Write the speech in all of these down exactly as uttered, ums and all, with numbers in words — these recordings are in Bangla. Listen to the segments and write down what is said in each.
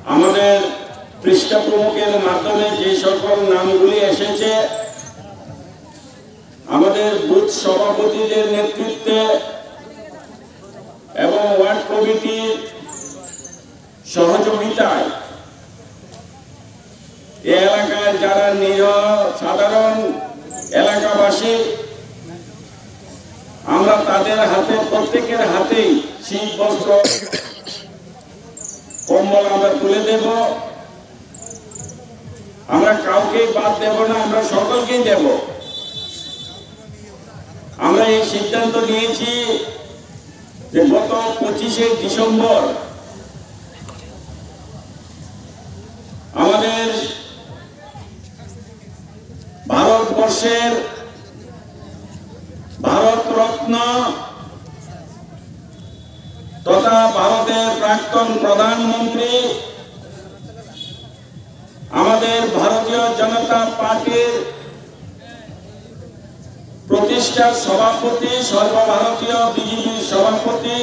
আমাদের পৃষ্ঠা প্রমুখের মাধ্যমে যে সকল নামগুলি এসেছে, আমাদের বুথ সভাপতিদের নেতৃত্বে এবং ওয়ার্ড কমিটির সহযোগিতায় এই এলাকায় যারা নিরীহ সাধারণ এলাকাবাসী, আমরা তাদের হাতে, প্রত্যেকের হাতেই শীত বস্ত্র কম্বল আমরা তুলে দেব। আমরা কাউকে বাদ দেব না, আমরা সকলকেই দেব। আমরা এই সিদ্ধান্ত নিয়েছি যে গত পঁচিশে ডিসেম্বর আমাদের ভারতবর্ষের ভারত রত্ন তথা ভারতের প্রাক্তন প্রধানমন্ত্রী, আমাদের ভারতীয় জনতা পার্টির প্রতিষ্ঠার সভাপতি, সর্বভারতীয় বিজেপির সভাপতি,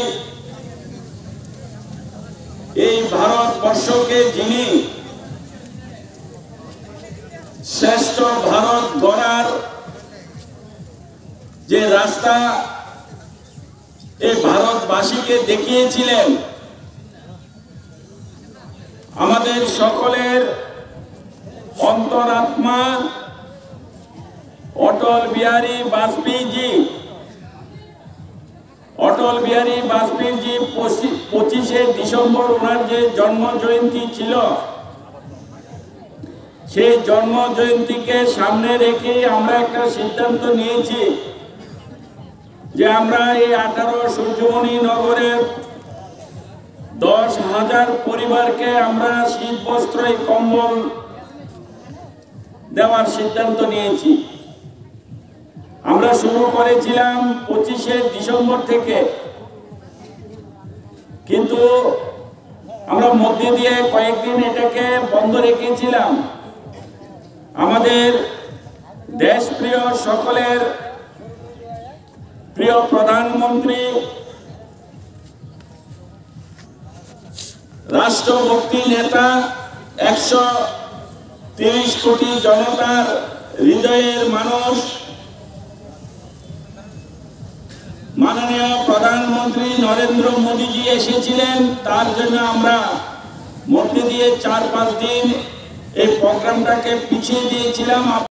এই ভারতবর্ষকে যিনি শ্রেষ্ঠ ভারত গড়ার যে রাস্তা এই ভারতবাসীকে দেখিয়েছিলেন, আমাদের সকলের অন্তরাত্মা অটল বিহারী বাজপেয়ী জি অটল বিহারী বাজপেয়ী জি পঁচিশে ডিসেম্বর ওনার যে জন্ম জয়ন্তী ছিল, সেই জন্ম জয়ন্তীকে সামনে রেখে আমরা একটা সিদ্ধান্ত নিয়েছি যে আমরা এই আঠারো সূর্যমণি নগরের দশ হাজার পরিবারকে আমরা শীত বস্ত্র কম্বল দেওয়ার সিদ্ধান্ত নিয়েছি। আমরা শুরু করেছিলাম পঁচিশে ডিসেম্বর থেকে, কিন্তু আমরা মধ্যে দিয়ে কয়েকদিন এটাকে বন্ধ রেখেছিলাম। আমাদের দেশপ্রিয় সকলের প্রিয় প্রধানমন্ত্রী, রাষ্ট্রভক্তি নেতা, একশো তিরিশ কোটি জনতার হৃদয়ের মানুষ, মাননীয় প্রধানমন্ত্রী নরেন্দ্র মোদীজি এসেছিলেন। তার জন্য আমরা মধ্যে দিয়ে চার পাঁচ দিন এই প্রোগ্রামটাকে পিছিয়ে দিয়েছিলাম।